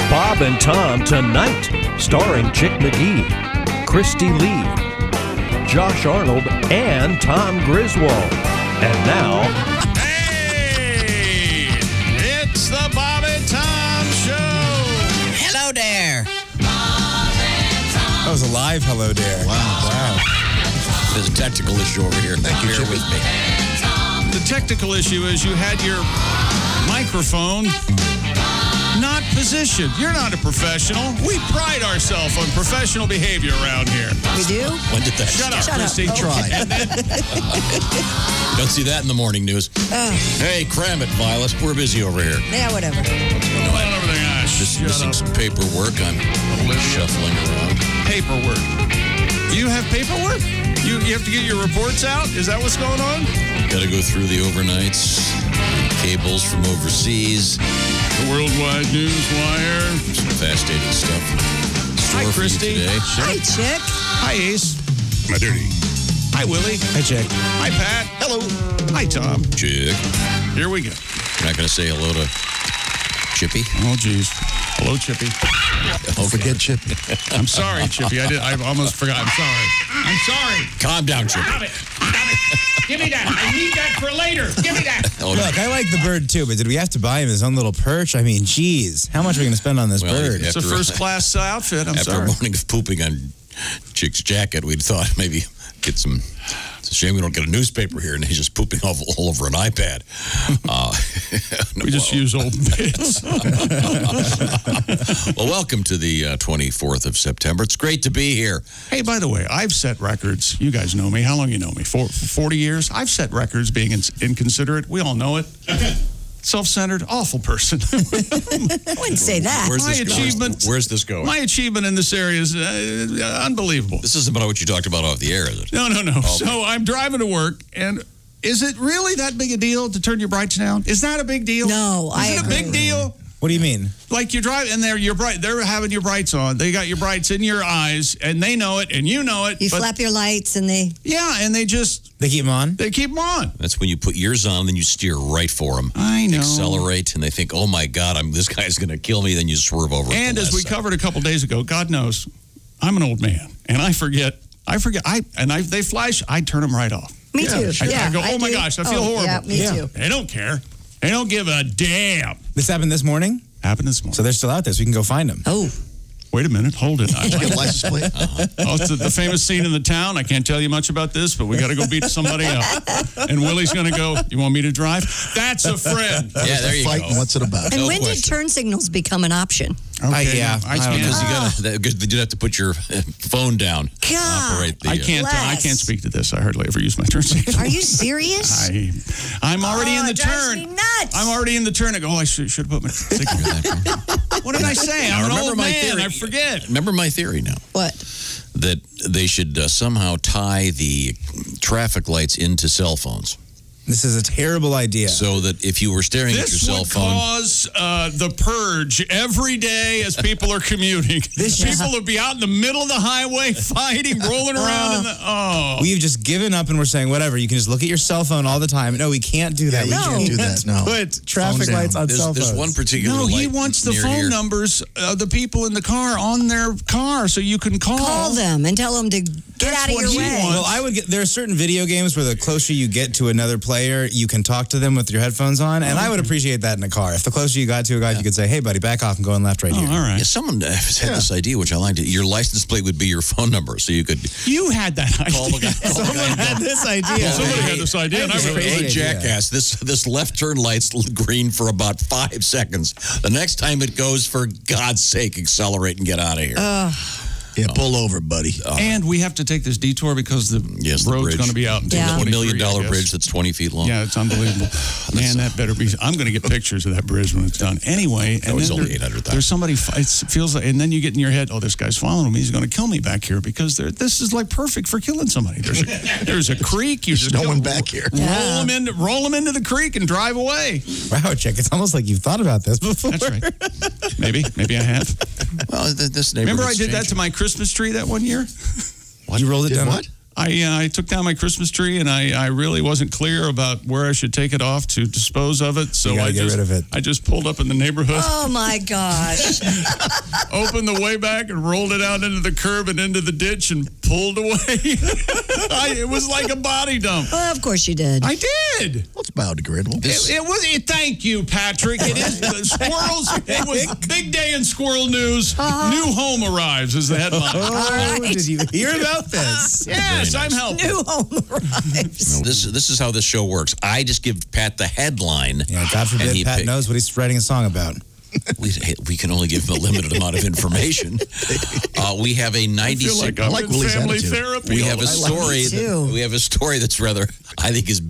Bob and Tom Tonight, starring Chick McGee, Christy Lee, Josh Arnold, and Tom Griswold. And now... Hey! It's the Bob and Tom Show! Hello there! That was a live hello there. Wow. There's a technical issue over here. Thank you. Bear with me. The technical issue is you had your microphone not positioned. You're not a professional. We pride ourselves on professional behavior around here. We do? When did that Shut up, start? Christy. Try. Don't see that in the morning news. Hey, cram it, Violet. We're busy over here. Yeah, whatever. What's going on over there? Just missing some paperwork. I'm shuffling around. Paperwork. You have paperwork? You have to get your reports out? Is that what's going on? Got to go through the overnights, cables from overseas. The Worldwide News Wire. Some fascinating stuff. Hi, Christy. Today. Hi, Chick. Hi, Ace. My dirty. Hi, Willie. Hi, Chick. Hi, Pat. Hello. Hi, Tom. Chick. Here we go. You're not going to say hello to Chippy? Oh, geez. Hello, Chippy. Don't forget Chippy. I'm sorry, Chippy. I almost forgot. I'm sorry. I'm sorry. Calm down, Chippy. Stop it. Stop it. Give me that. I need that for later. Give me that. Look, I like the bird too, but did we have to buy him his own little perch? I mean, geez, how much are we going to spend on this bird? It's a first-class outfit. I'm sorry. After a morning of pooping on Chick's jacket, we'd thought maybe get some... It's a shame we don't get a newspaper here, and he's just pooping all over an iPad. We just use old bits. Well, welcome to the 24th of September. It's great to be here. Hey, by the way, I've set records. You guys know me. How long you know me? 40 years? I've set records being inconsiderate. We all know it. Self-centered, awful person. I wouldn't say that. Where's this going? My achievement in this area is unbelievable. This isn't about what you talked about off the air, is it? No. Okay. So I'm driving to work, and is it really that big a deal to turn your brights down? Is that a big deal? No, I agree. Is it a big deal? What do you mean? Like you drive, and they're having your brights on. They got your brights in your eyes, and they know it, and you know it. You flap your lights, and they... Yeah, and they keep them on. They keep them on. That's when you put yours on, then you steer right for them. I know. Accelerate, and they think, oh, my God, this guy's going to kill me. Then you swerve over. And as we covered a couple days ago, God knows, I'm an old man, and I forget. They flash, I turn them right off. Me too. I go, oh, my gosh, I feel horrible. Yeah, me too. They don't care. They don't give a damn. This happened this morning? Happened this morning. So they're still out there, so we can go find them. Oh. Wait a minute. Hold it. Get license plate. Oh, it's the famous scene in the town. I can't tell you much about this, but we got to go beat somebody up. And Willie's going to go, you want me to drive? That's a friend. Yeah, there you go. What's it about? And when did turn signals become an option? Okay. I can't. You have to put your phone down. God. I can't speak to this. I hardly ever use my turn signal. Are you serious? I'm already in the turn. Me nuts. I'm already in the turn. I go, I should have put my signal. What did I say? I'm an old man. I forget. Remember my theory now. What? That they should somehow tie the traffic lights into cell phones. This is a terrible idea. So that if you were staring at your cell phone... This would cause the purge every day as people are commuting. People would be out in the middle of the highway fighting, rolling around. We've just given up and we're saying, whatever, you can just look at your cell phone all the time. No, we can't do that. Yeah, we can't do that. No. Put traffic lights on cell phones. There's one particular light. No, he wants the phone numbers of the people in the car on their car so you can call them and tell them to get out of your way. Well, there are certain video games where the closer you get to another player, you can talk to them with your headphones on, and I would appreciate that in a car. If the closer you got to a guy, you could say, hey, buddy, back off and go in left right here. All right. Yeah, someone has had this idea, which I liked. Your license plate would be your phone number, so you could... You had that idea. Call the guy. Someone had this idea. Somebody had this idea, and I was Hey, jackass, this left turn light's green for about 5 seconds. The next time it goes, for God's sake, accelerate and get out of here. Yeah, pull over, buddy. And we have to take this detour because the road's going to be out in $1 million bridge that's 20 feet long. Yeah, it's unbelievable. Man, that better be... I'm going to get pictures of that bridge when it's done. Anyway, that was only 800,000. There's somebody... It feels like... And then you get in your head, oh, this guy's following me. He's going to kill me back here because this is like perfect for killing somebody. There's a creek. You just no one back here. Roll them into the creek and drive away. Wow, Chick, it's almost like you've thought about this before. That's right. Maybe I have. Well, this Remember I did that to my Christmas tree that one year? You rolled it down? What? I took down my Christmas tree, and I really wasn't clear about where I should take it off to dispose of it. So I get rid of it. I just pulled up in the neighborhood. Oh, my gosh. Opened the way back and rolled it out into the curb and into the ditch and pulled away. It was like a body dump. Well, of course you did. I did. Well, it's biodegradable. It was. Thank you, Patrick. It is squirrels. It was big day in squirrel news. New home arrives is the headline. Oh, did you hear about this? Yes, I'm helping. New home arrives. This is how this show works. I just give Pat the headline. Yeah, God and forbid Pat knows what he's writing a song about. We can only give him a limited amount of information. We have a 96. I feel like I'm like in Willie's family attitude. therapy. We have a story. too. We have a story that's rather, I think, is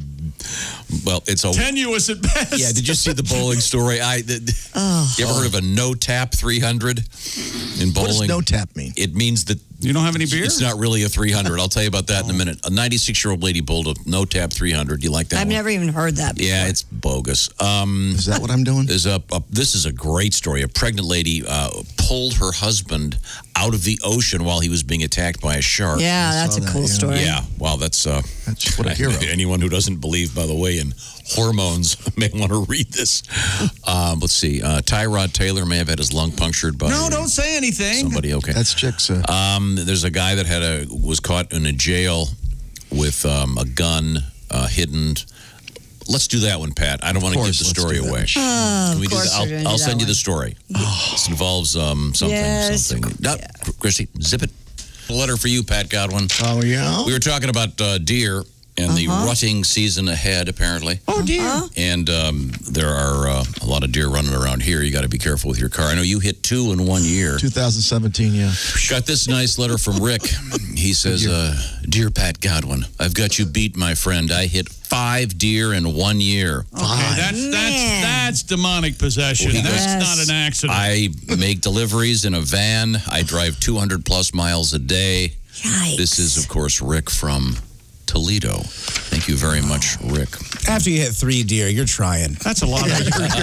it's a tenuous at best. Yeah, did you see the bowling story? You ever heard of a no tap 300 in bowling? What does no tap mean? It means that You don't have any beer? it's not really a 300. I'll tell you about that in a minute. A 96-year-old lady bowled a no tap 300. You like that? I've one? never even heard that before. Yeah, it's bogus. Is that what I'm doing? This is a great story. A pregnant lady pulled her husband out of the ocean while he was being attacked by a shark. Yeah, that's a that, cool yeah. story. Yeah, wow, that's what a hero. Anyone who doesn't believe, by the way, in hormones may want to read this. Let's see. Tyrod Taylor may have had his lung punctured by No, don't say anything. somebody. Okay. That's chicks. There's a guy that was caught in a jail with a gun hidden. Let's do that one, Pat. I don't want to give the story away. Can we do course that? we're gonna do I'll that send you one. the story. This involves something. Yes. No, Christy, zip it. A letter for you, Pat Godwin. Oh, yeah? We were talking about deer and the rutting season ahead, apparently. Oh, dear. And there are a lot of deer running around here. You got to be careful with your car. I know you hit 2 in 1 year. 2017, yeah. Got this nice letter from Rick. He says, Dear Pat Godwin, I've got you beat, my friend. I hit 5 deer in 1 year. Okay, that's demonic possession. Well, That's Yes. not an accident. I make deliveries in a van. I drive 200 plus miles a day. Yikes. This is, of course, Rick from Toledo. Thank you very much, Rick. After you hit 3 deer, you're trying. That's a lot of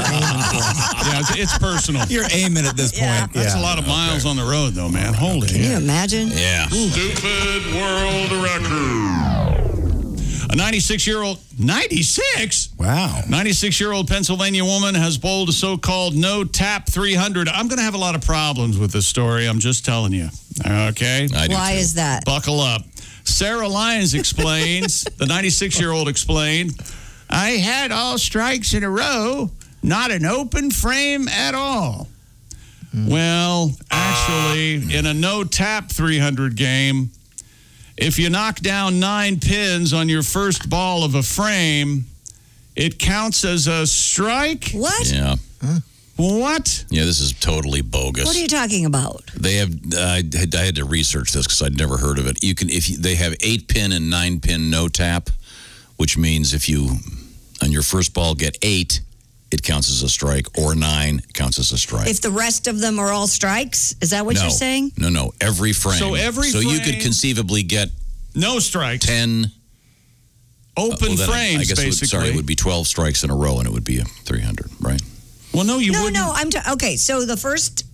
Yeah, it's personal. You're aiming at this Yeah. point. That's a lot of miles on the road, though, man. Holy Can you imagine? Yeah. Stupid world record. A 96-year-old, 96? Wow. 96-year-old Pennsylvania woman has bowled a so-called no-tap 300. I'm going to have a lot of problems with this story. I'm just telling you. Okay? I do Why too. is that? Buckle up. Sarah Lyons explains, the 96-year-old explained, I had all strikes in a row, not an open frame at all. Well, actually, in a no-tap 300 game, if you knock down 9 pins on your first ball of a frame, it counts as a strike? What? Yeah. What? Yeah, this is totally bogus. What are you talking about? They have. I had to research this because I'd never heard of it. You can they have 8-pin and 9-pin no tap, which means if you on your first ball get 8, it counts as a strike, or 9 counts as a strike. If the rest of them are all strikes, is that what you're saying? No. Every frame. So you could frame- conceively get No strikes. 10 Open then frames, I guess basically. it would be 12 strikes in a row, and it would be a 300, right? Well, no, you wouldn't. No, okay, so the first,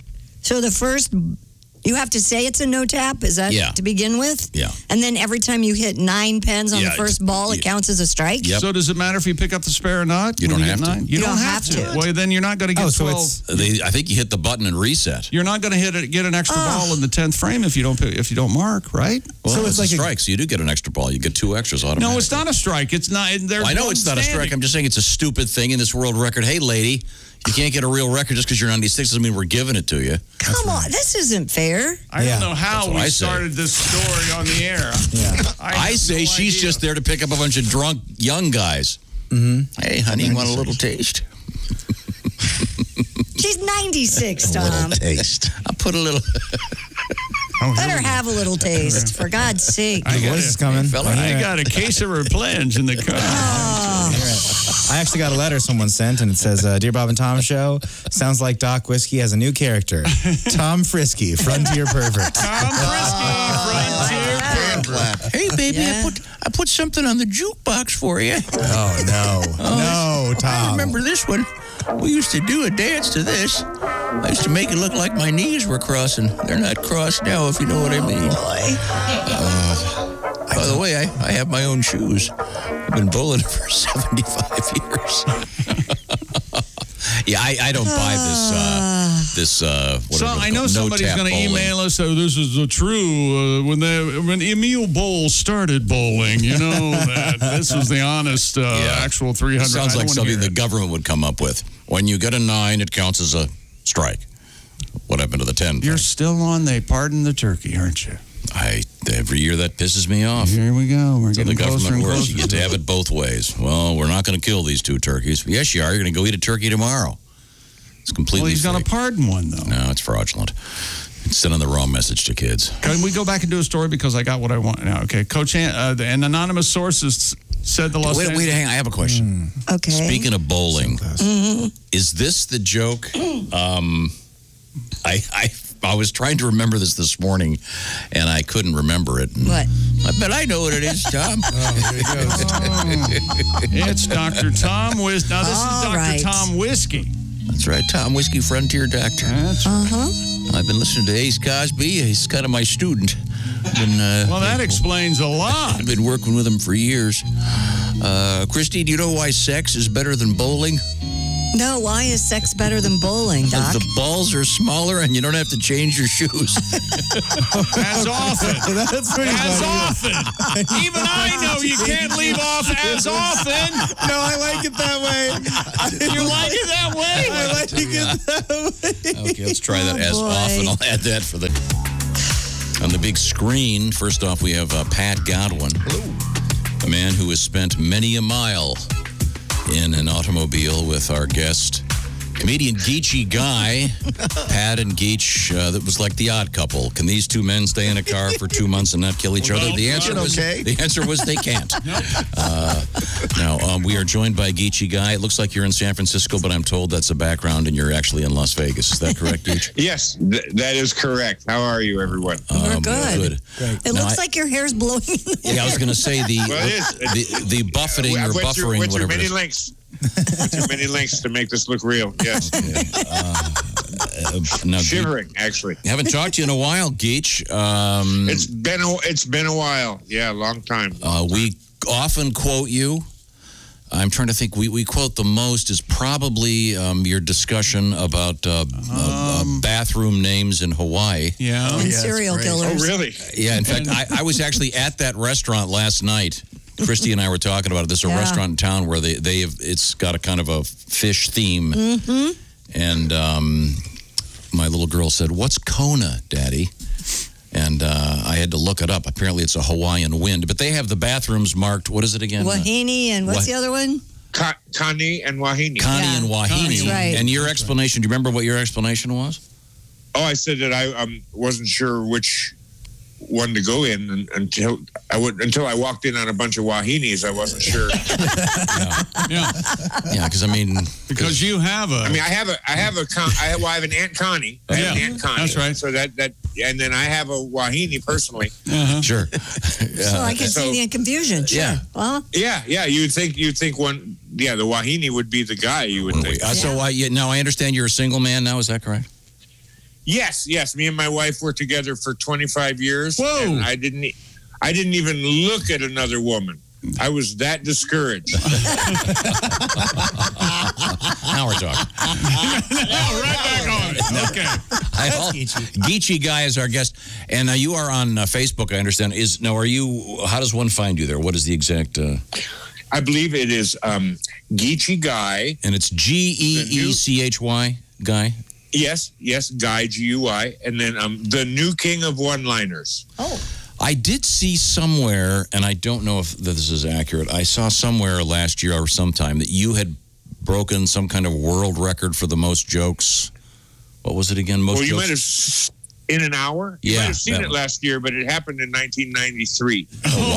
you have to say it's a no tap, is that Yeah. to begin with? Yeah. And then every time you hit 9 pens on Yeah, the first ball, it counts as a strike? Yep. So does it matter if you pick up the spare or not? You when don't get have to. 9? You don't have to. Well, then you're not going to get Oh, so 12. it's I think you hit the button and reset. You're not going to get an extra ball in the 10th frame if you don't mark, right? Well, So it's it's a like a- strike, so you do get an extra ball. You get 2 extras automatically. No, it's not a strike. It's not. Well, I know it's not a strike. I'm just saying it's a stupid thing in this world record. Hey, lady, you can't get a real record just because you're 96 doesn't mean we're giving it to you. Come on, this isn't fair. I Yeah. don't know how That's what we I say. started this story on the air. yeah. I have say no she's idea. just there to pick up a bunch of drunk young guys. Mm-hmm. Hey, honey, you want a little taste? She's 96, A little Tom. taste. I'll put a little. Let her have a little taste, for God's sake. I The got voice it. is coming. Fella, I got a case of Replens in the car. I actually got a letter someone sent, and it says, Dear Bob and Tom Show, sounds like Doc Whiskey has a new character. Tom Frisky, Frontier Pervert. Tom Frisky, Frontier Pervert. Hey, baby, Yeah. I put something on the jukebox for you. Oh, no, Tom. I remember this one. We used to do a dance to this. I used to make it look like my knees were crossing. They're not crossed now, if you know what I mean. By the way, I have my own shoes. I've been bowling for 75 years. Yeah, I don't buy this. So I know somebody's going to email us. Oh, this is the true. When Emil Bowl started bowling, you know that this was the honest actual 300. Sounds like something the government would come up with. When you get a 9, it counts as a strike. What happened to the 10? You're still on. They pardon the turkey, aren't you? Every year that pisses me off. Here we go. We're So getting the closer government and works. closer. You get to have it both ways. Well, we're not going to kill these 2 turkeys. Yes, you are. You're going to go eat a turkey tomorrow. It's completely Well, he's going fake. to pardon one, though. No, it's fraudulent. It's sending the wrong message to kids. Can we go back and do a story because I got what I want now? Okay, Coach, an anonymous sources said the Los Wait, Angeles. hang on. I have a question. Okay. Speaking of bowling, is this the joke? I was trying to remember this morning, and I couldn't remember it. What? I bet I know what it is, Tom. It's Dr. Tom Whiskey. Now, this is All Dr. right. Tom Whiskey. That's right, Tom Whiskey, Frontier Doctor. That's right. I've been listening to Ace Cosby. He's kind of my student. Well, that explains a lot. I've been working with him for years. Christy, do you know why sex is better than bowling? No, why is sex better than bowling, Doc? The balls are smaller and you don't have to change your shoes. As often. That's pretty As funny. often. Even I know you can't leave off as often. No, I like it that way. You like it that way? I like it that way. Okay, let's try that Oh, as boy. often. I'll add that for on the big screen. First off, we have Pat Godwin, a man who has spent many a mile in an automobile with our guest, comedian Geechy Guy. Pat and Geech, that was like the odd couple. Can these 2 men stay in a car for 2 months and not kill each other? The answer was they can't. Now, we are joined by Geechy Guy. It looks like you're in San Francisco, but I'm told that's a background and you're actually in Las Vegas. Is that correct, Geech? Yes, that is correct. How are you, everyone? We're good. Good. It looks like your hair's blowing in the Yeah, I was going to say Well, it is. the buffeting or Went through buffering, whatever it many is. lengths. Went through many lengths to make this look real. Yes. Now, Shivering, actually. I haven't talked to you in a while, Geech. It's been a while. Yeah, a long time. We often quote you. I'm trying to think. We quote the most is probably your discussion about bathroom names in Hawaii. Yeah. and serial killers. Oh, really? Yeah, in fact, I was actually at that restaurant last night. Christy and I were talking about it. There's a restaurant in town where they have, it's got a kind of a fish theme. Mm-hmm. And my little girl said, "What's Kona, Daddy?" And I had to look it up. Apparently, it's a Hawaiian wind. But they have the bathrooms marked. What is it again? Wahine and what's the other one? Kani and Wahine. Kani Yeah. and Wahine. That's right. And your explanation, do you remember what your explanation was? Oh, I said that I wasn't sure which one to go in until I walked in on a bunch of Wahinis. I wasn't sure. Yeah. Yeah, because I mean... Because you have a... I mean, I have an Aunt Connie. I have an Aunt Connie. That's right. So that and then I have a Wahine personally. Sure. So I can see the confusion. Sure. Yeah. Well, Yeah. You'd think one. Yeah, the Wahine would be the guy. You would think. So now I understand you're a single man now. Is that correct? Yes. Me and my wife were together for 25 years. Whoa. And I didn't even look at another woman. I was that discouraged. Now we're talking. right back on it. Okay. Geechy Guy is our guest, and you are on Facebook. I understand. Are you? How does one find you there? What is the exact? I believe it is Geechy Guy. And it's Geechy Guy. Yes, Guy, G-U-I. And then the new king of one-liners. I did see somewhere, and I don't know if this is accurate. I saw somewhere last year or sometime that you had broken some kind of world record for the most jokes. What was it again? Most you jokes? might have in an hour. You Yeah, might have seen that it one. last year, but it happened in 1993. Oh,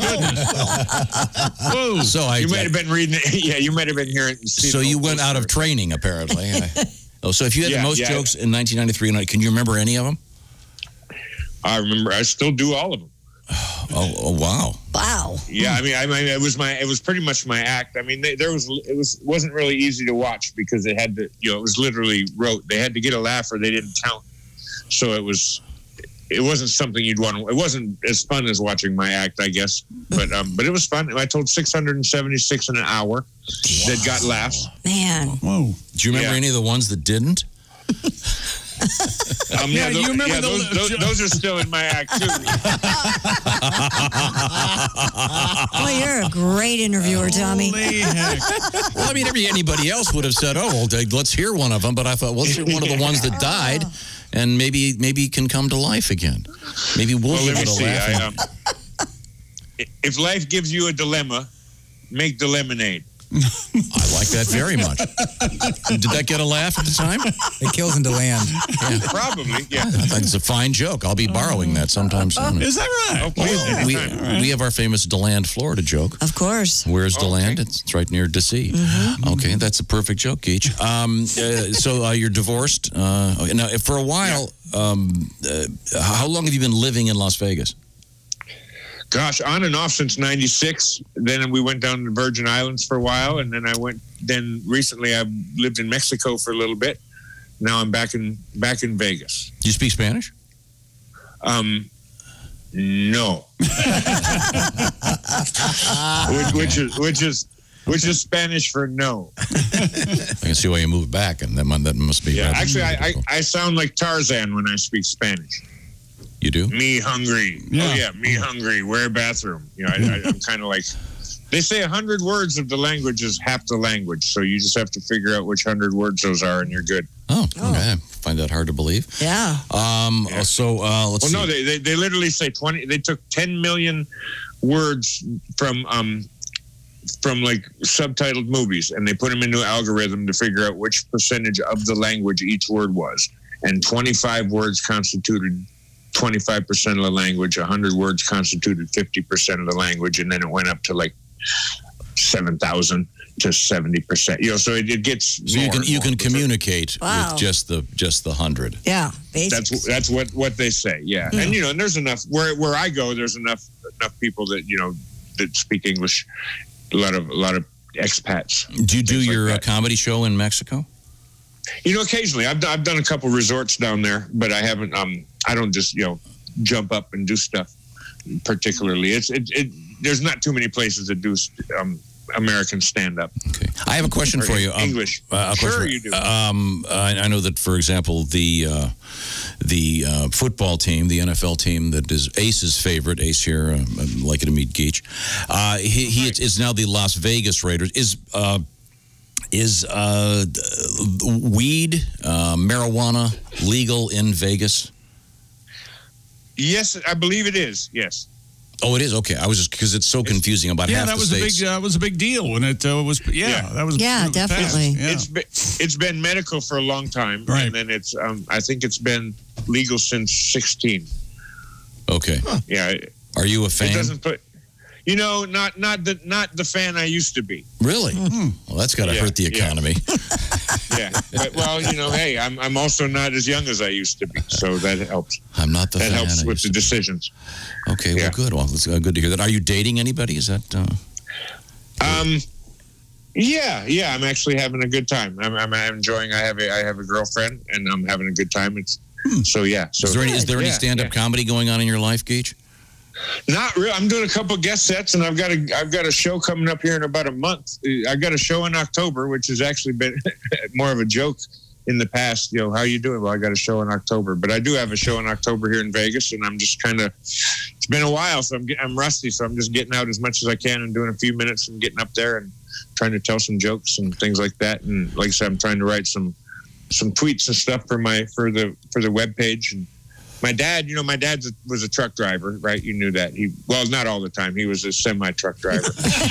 wow. Whoa. So You might have been reading it. Yeah, you might have been hearing it. So you went out of training, apparently. So if you had the most jokes in 1993, can you remember any of them? I remember. I still do all of them. Oh wow. wow. Yeah, I mean, it was pretty much my act. I mean, it wasn't really easy to watch because they had to, it was literally rote. They had to get a laugh or they didn't count. So it was it wasn't something you'd want to. It wasn't as fun as watching my act, I guess. But it was fun. I told 676 in an hour that got laughs. Man. Whoa. Do you remember any of the ones that didn't? You remember those are still in my act too. Well, you're a great interviewer, Tommy. Holy heck. Well, I mean, anybody else would have said, "Oh, well, let's hear one of them." But I thought, well, let's hear one of the ones that died, and maybe can come to life again. Maybe we'll give it a laugh. If life gives you a dilemma, make the lemonade. I like that very much. Did that get a laugh at the time? It kills into land. Yeah. Probably, yeah. I think it's a fine joke. I'll be borrowing that sometime soon. Is that right? Oh, please, We have our famous DeLand, Florida joke. Of course. Where's DeLand? Okay. It's right near DC. Okay, that's a perfect joke, Geech. So you're divorced. Now, for a while, how long have you been living in Las Vegas? Gosh, on and off since '96. Then we went down to the Virgin Islands for a while, and then Then recently, I lived in Mexico for a little bit. Now I'm back in Vegas. Do you speak Spanish? No. which is Spanish for no. I can see why you moved back, and that must be. Yeah, actually, I sound like Tarzan when I speak Spanish. You do? Me hungry. Yeah. Oh yeah, me hungry. Where bathroom? You know, I'm kind of like. They say 100 words of the language is half the language, so you just have to figure out which 100 words those are, and you're good. Oh, okay. I find that hard to believe. Yeah. So let's see. Well, no, they literally say 20. They took 10 million words from like subtitled movies, and they put them into an algorithm to figure out which percentage of the language each word was, and 25 words constituted 25% of the language, 100 words constituted 50% of the language, and then it went up to like 7,000 to 70%. You know, so it gets. So you can communicate with just the 100. Yeah, basically. That's what they say. Yeah, and and there's enough where I go. There's enough people that that speak English. A lot of expats. Do you do your like comedy show in Mexico? Occasionally I've done a couple resorts down there, but I haven't. I don't just jump up and do stuff particularly. There's not too many places that do American stand-up. Okay, I have a question for you. English. Sure, you do. I know that, for example, the football team, the NFL team that is Ace's favorite, Ace here, I'd like you to meet Geech. He is now the Las Vegas Raiders. Is weed, marijuana legal in Vegas? Yes, I believe it is. Yes. Oh, it is? Okay. I was just because it's so confusing about half the states. That was a big deal when it was. That was. Yeah, definitely. Yeah. It's been medical for a long time, right? And then it's I think it's been legal since 16. Okay. Huh. Yeah. Are you a fan? It doesn't put. Not the fan I used to be. Really? Well, that's got to hurt the economy. Yeah. But, hey, I'm also not as young as I used to be, so that helps. I'm not the fan. That helps with the decisions. Okay, well, good. Well, it's good to hear that. Are you dating anybody? Is that? Yeah. I'm actually having a good time. I'm enjoying. I have a girlfriend, and I'm having a good time. So yeah. So is there any stand-up comedy going on in your life, Geech? Not really. I'm doing a couple guest sets, and I've got a show coming up here in about a month. I got a show in October, which has actually been more of a joke in the past. How you doing? Well, I got a show in October, but I do have a show in October here in Vegas, and I'm just kind of. It's been a while, so I'm rusty, so I'm just getting out as much as I can and doing a few minutes and getting up there and trying to tell some jokes and things like that. And like I said, I'm trying to write some tweets and stuff for the webpage. And my dad was a truck driver, right? You knew that. Not all the time. He was a semi-truck driver.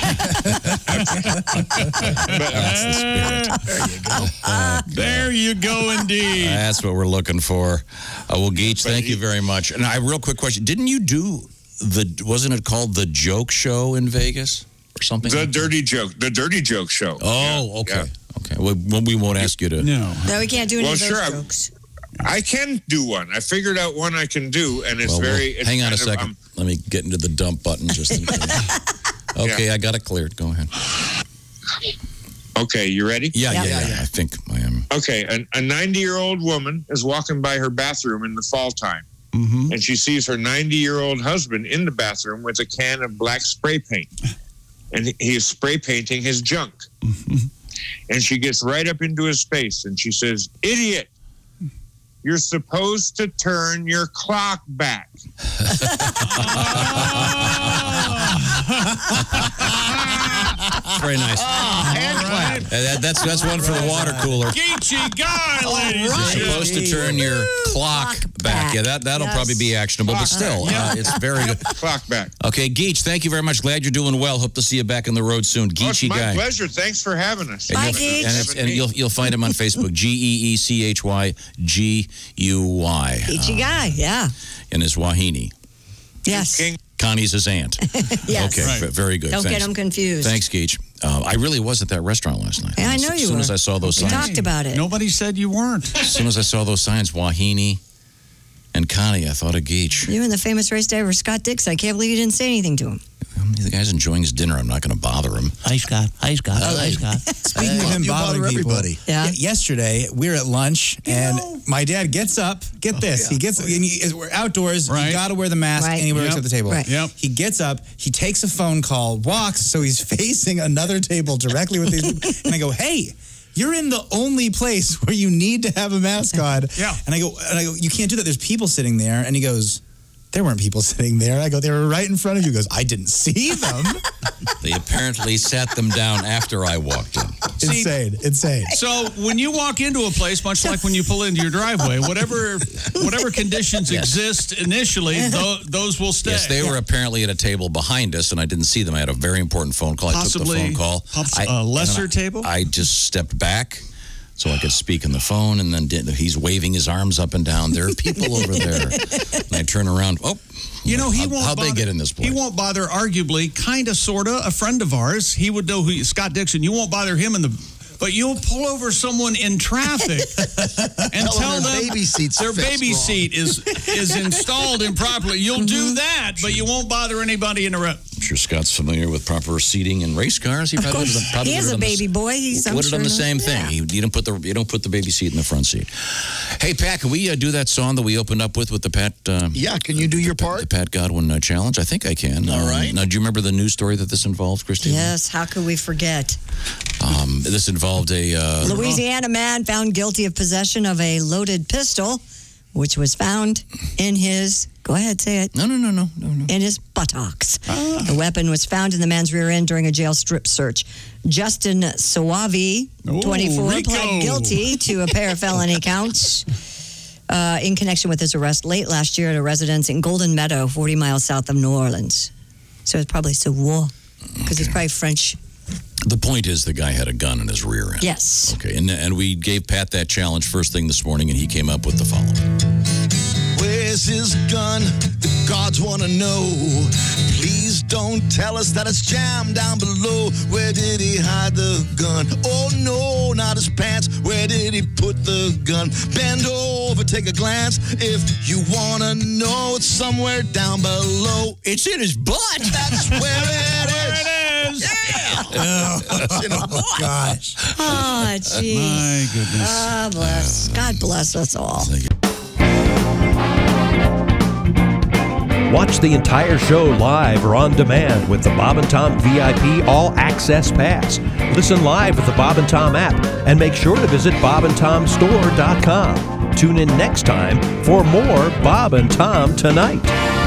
That's the spirit. There you go, indeed. That's what we're looking for. Well, Geech, thank you very much. And a real quick question. Didn't you do wasn't it called The Joke Show in Vegas or something? The Dirty Joke Show. Oh, okay. Yeah. Okay. Well, we won't ask you to. No, we can't do any of those jokes. I can do one. I figured out one I can do, and it's hang on a second. Let me get into the dump button just in case. Okay, I got it cleared. Go ahead. Okay, you ready? Yeah. I think I am. Okay, a 90-year-old woman is walking by her bathroom in the fall time, and she sees her 90-year-old husband in the bathroom with a can of black spray paint. And he is spray painting his junk. And she gets right up into his face and she says, "Idiot, you're supposed to turn your clock back." Very nice. That's one for the water cooler. Geechy Guy, ladies You're and supposed to turn your clock back. Yeah, that'll probably be actionable, but still, it's very good. Clock back. Okay, Geech, thank you very much. Glad you're doing well. Hope to see you back on the road soon. Geechy My Guy. pleasure. Thanks for having us. Bye, Geech. And you'll find him on Facebook, GeeChyGuy. Geechy Guy, yeah. And his Wahini. Yes. King. Connie's his aunt. Yes. Okay, very good. Don't Thanks. get them confused. Thanks, Geech. I really was at that restaurant last night. Yeah, I know you As soon were. as I saw those We signs. talked about it. Nobody said you weren't. As soon as I saw those signs, Wahini and Connie, I thought of Geech. You and the famous race driver Scott Dix. I can't believe you didn't say anything to him. The guy's enjoying his dinner. I'm not going to bother him. Hi, Scott. Speaking of him You bother bothering people, everybody. Yeah. Yesterday we were at lunch and my dad gets up. Get this, he gets. And we're outdoors. Right. You got to wear the mask Right. anywhere Yep. except the table. Right. Yep. He gets up. He takes a phone call, walks, so he's facing another table directly with these people. And I go, "Hey, you're in the only place where you need to have a mask on." Yeah. And I go, "You can't do that. There's people sitting there." And he goes, "There weren't people sitting there." I go, "They were right in front of you." He goes, "I didn't see them." They apparently sat them down after I walked in. Insane. So when you walk into a place, much like when you pull into your driveway, whatever conditions exist initially, those will stay. Yes, they were apparently at a table behind us, and I didn't see them. I had a very important phone call. I took the phone call. A lesser table? I just stepped back so I could speak on the phone, and then he's waving his arms up and down. There are people over there. And I turn around. Oh, You know, he won't how'd bother. they get in this place? He won't bother, arguably, kind of, sort of, a friend of ours. He would know who Scott Dixon. You won't bother him but you'll pull over someone in traffic and tell them their baby seat's their fixed baby wrong. seat is installed improperly. You'll do that, but you won't bother anybody in a row. I'm sure Scott's familiar with proper seating in race cars. He Of probably course. would He is a baby boy. He's I'm would have sure done the knows- same thing. Yeah. You don't put the baby seat in the front seat. Hey, Pat, can we do that song that we opened up with the Pat? Yeah, can you do your The part? Pat Godwin challenge. I think I can. All right. Now, do you remember the news story that this involved, Christine? Yes, how could we forget? This involved a Louisiana man found guilty of possession of a loaded pistol, which was found in his, go ahead, say it, No. in his buttocks. The weapon was found in the man's rear end during a jail strip search. Justin Suave, 24, Rico. pled guilty to a pair of felony counts in connection with his arrest late last year at a residence in Golden Meadow, 40 miles south of New Orleans. So it's probably Suave, because he's probably French. The point is the guy had a gun in his rear end. Yes. Okay, and we gave Pat that challenge first thing this morning, and he came up with the following. Where's his gun? The gods want to know. Please don't tell us that it's jammed down below. Where did he hide the gun? Oh no, not his pants. Where did he put the gun? Bend over, take a glance. If you want to know, it's somewhere down below. It's in his butt. That's where it is. There it is. Oh, Gosh. Oh, gee. My goodness. Ah, bless. God bless us all. Watch the entire show live or on demand with the Bob and Tom VIP All Access Pass. Listen live with the Bob and Tom app and make sure to visit bobandtomstore.com. Tune in next time for more Bob and Tom Tonight.